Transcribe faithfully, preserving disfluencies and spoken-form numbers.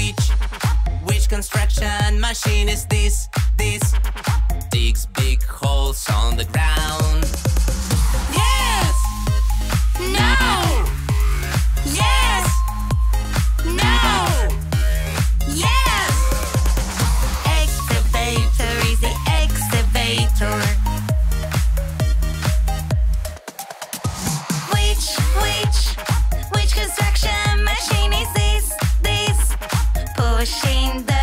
Which, which construction machine is this, this? Digs big holes on the ground. Yes! No! Yes! No! Yes! Excavator is the excavator. Which, which, which construction machine is this, this? Pushing the